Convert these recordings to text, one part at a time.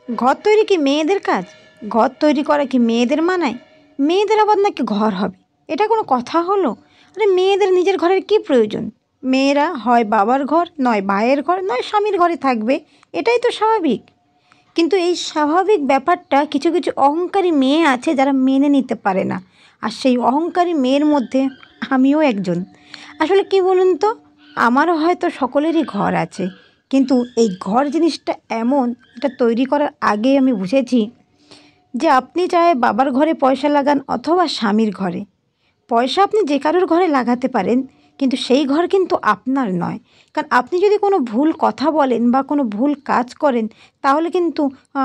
ঘর তৈরি কি মেয়েদের কাজ? ঘর তৈরি করা কি মেয়েদের মানায়? মেয়েদের আবার নাকি ঘর হবে, এটা কোনো কথা হলো? আরে মেয়েদের নিজের ঘরের কি প্রয়োজন? মেয়েরা হয় বাবার ঘর, নয় ভাইয়ের ঘর, নয় স্বামীর ঘরে থাকবে, এটাই তো স্বাভাবিক। কিন্তু এই স্বাভাবিক ব্যাপারটা কিছু কিছু অহংকারী মেয়ে আছে যারা মেনে নিতে পারে না, আর সেই অহংকারী মেয়ের মধ্যে আমিও একজন। আসলে কি বলুন তো, আমারও হয়তো সকলেরই ঘর আছে, কিন্তু এই ঘর জিনিসটা এমন, এটা তৈরি করার আগে আমি বুঝেছি যে আপনি চাহে বাবার ঘরে পয়সা লাগান অথবা স্বামীর ঘরে, পয়সা আপনি যে কারোর ঘরে লাগাতে পারেন, কিন্তু সেই ঘর কিন্তু আপনার নয়। কারণ আপনি যদি কোনো ভুল কথা বলেন বা কোনো ভুল কাজ করেন, তাহলে কিন্তু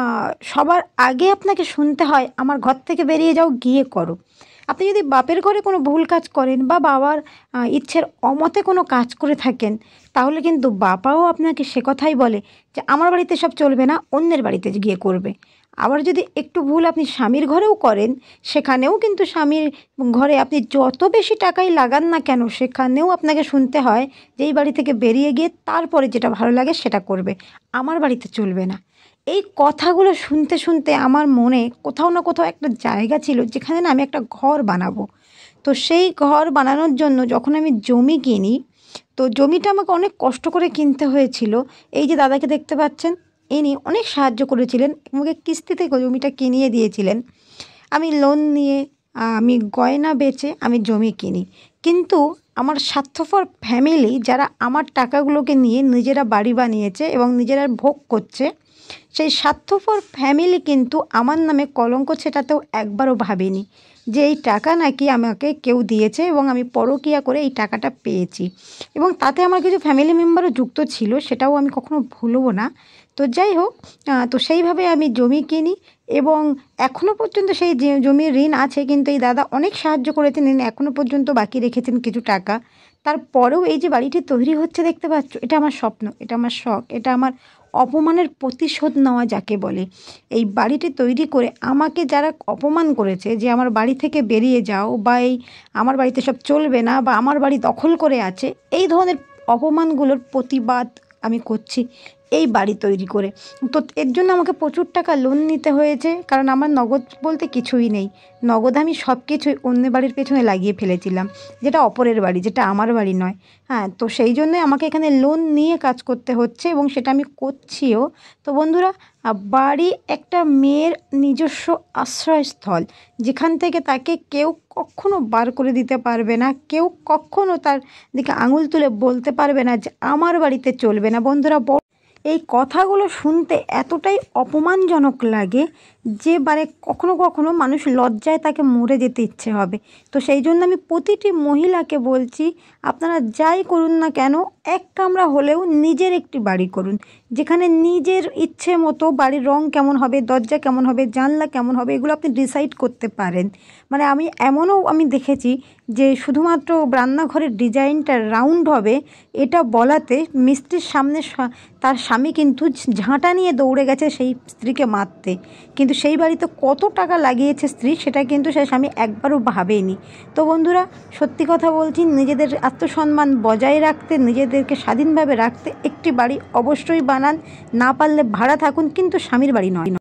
সবার আগে আপনাকে শুনতে হয় আমার ঘর থেকে বেরিয়ে যাও, গিয়ে করো। আপনি যদি বাপের ঘরে কোনো ভুল কাজ করেন বা বাবার ইচ্ছের অমতে কোনো কাজ করে থাকেন, তাহলে কিন্তু বাবাও আপনাকে সে কথাই বলে যে আমার বাড়িতে সব চলবে না, অন্যের বাড়িতে গিয়ে করবে। আবার যদি একটু ভুল আপনি স্বামীর ঘরেও করেন, সেখানেও কিন্তু স্বামীর ঘরে আপনি যত বেশি টাকাই লাগান না কেন, সেখানেও আপনাকে শুনতে হয় যে এই বাড়ি থেকে বেরিয়ে গিয়ে তারপরে যেটা ভালো লাগে সেটা করবে, আমার বাড়িতে চলবে না। এই কথাগুলো শুনতে শুনতে আমার মনে কোথাও না কোথাও একটা জায়গা ছিল যেখানে না আমি একটা ঘর বানাবো। তো সেই ঘর বানানোর জন্য যখন আমি জমি কিনি, তো জমিটা আমাকে অনেক কষ্ট করে কিনতে হয়েছিল। এই যে দাদাকে দেখতে পাচ্ছেন, ইনি অনেক সাহায্য করেছিলেন, আমাকে কিস্তিতে জমিটা কিনিয়ে দিয়েছিলেন। আমি লোন নিয়ে আমি গয়না বেচে আমি জমি কিনি, কিন্তু আমার স্বার্থপর ফ্যামিলি যারা আমার টাকাগুলোকে নিয়ে নিজেরা বাড়ি বানিয়েছে এবং নিজেরা ভোগ করছে, সেই স্বার্থপর ফ্যামিলি কিন্তু আমার নামে কলঙ্ক ছেটাতেও একবারও ভাবেনি যে এই টাকা নাকি আমাকে কেউ দিয়েছে এবং আমি পরকীয়া করে এই টাকাটা পেয়েছি। এবং তাতে আমার কিছু ফ্যামিলি মেম্বারও যুক্ত ছিল, সেটাও আমি কখনো ভুলবো না। তো যাই হোক, তো সেইভাবে আমি জমি কিনি এবং এখনও পর্যন্ত সেই জমির ঋণ আছে, কিন্তু এই দাদা অনেক সাহায্য করেছেন, এখনও পর্যন্ত বাকি রেখেছেন কিছু টাকা। তারপরেও এই যে বাড়িটি তৈরি হচ্ছে দেখতে পাচ্ছ, এটা আমার স্বপ্ন, এটা আমার শখ, এটা আমার অপমানের প্রতিশোধ নেওয়া যাকে বলে। এই বাড়িটি তৈরি করে আমাকে যারা অপমান করেছে যে আমার বাড়ি থেকে বেরিয়ে যাও, বা এই আমার বাড়িতে সব চলবে না, বা আমার বাড়ি দখল করে আছে, এই ধরনের অপমানগুলোর প্রতিবাদ আমি করছি এই বাড়ি তৈরি করে। তো এর জন্য আমাকে প্রচুর টাকা লোন নিতে হয়েছে, কারণ আমার নগদ বলতে কিছুই নেই। নগদ আমি সব কিছুই অন্য বাড়ির পেছনে লাগিয়ে ফেলেছিলাম, যেটা অপরের বাড়ি, যেটা আমার বাড়ি নয়। হ্যাঁ, তো সেই জন্যই আমাকে এখানে লোন নিয়ে কাজ করতে হচ্ছে এবং সেটা আমি করছিও। তো বন্ধুরা, বাড়ি একটা মেয়ের নিজস্ব আশ্রয়স্থল, যেখান থেকে তাকে কেউ কখনো বার করে দিতে পারবে না, কেউ কখনো তার দিকে আঙুল তুলে বলতে পারবে না যে আমার বাড়িতে চলবে না। বন্ধুরা, এই কথাগুলো শুনতে এতটাই অপমানজনক লাগে যে কখনো কখনো মানুষ লজ্জায় তাকে মরে যেতে ইচ্ছে হবে। তো সেই জন্য আমি প্রতিটি মহিলাকে বলছি, আপনারা যাই করুন না কেন, এক কামরা হলেও নিজের একটি বাড়ি করুন, যেখানে নিজের ইচ্ছে মতো বাড়ির রং কেমন হবে, দরজা কেমন হবে, জানলা কেমন হবে, এগুলো আপনি ডিসাইড করতে পারেন। মানে আমি দেখেছি যে শুধুমাত্র রান্নাঘরের ডিজাইনটা রাউন্ড হবে, এটা বলাতে মিস্ত্রির সামনে তার স্বামী কিন্তু ঝাঁটা নিয়ে দৌড়ে গেছে সেই স্ত্রীকে মারতে, কিন্তু সেই বাড়িতে কত টাকা লাগিয়েছে স্ত্রী, সেটা কিন্তু সেই স্বামী একবারও ভাবেনি। তো বন্ধুরা, সত্যি কথা বলছি, নিজেদের আত্মসম্মান বজায় রাখতে, নিজেদেরকে স্বাধীনভাবে রাখতে একটি বাড়ি অবশ্যই বানান, না পারলে ভাড়া থাকুন, কিন্তু স্বামীর বাড়ি নয়।